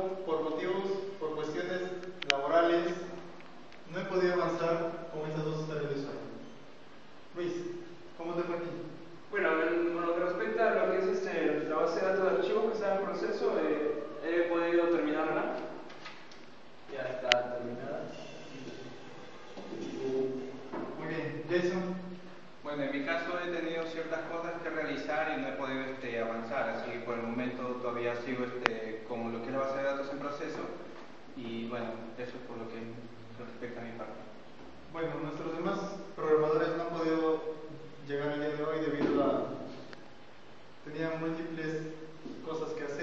por motivos, por cuestiones laborales, no he podido avanzar con estas dos tareas de usuario. Luis, ¿cómo te fue a ti? Bueno, en lo que respecta a lo que es la base de datos de archivos que está en proceso, he podido terminarla. Ya está terminada. Muy bien, Jason. Bueno, en mi caso he tenido ciertas cosas que realizar y no he podido avanzar, así que por el momento todavía sigo con lo que es la base de datos en proceso y bueno, eso es por lo que respecta a mi parte. Bueno, nuestros demás programadores no han podido llegar el día de hoy debido a... tenían múltiples cosas que hacer.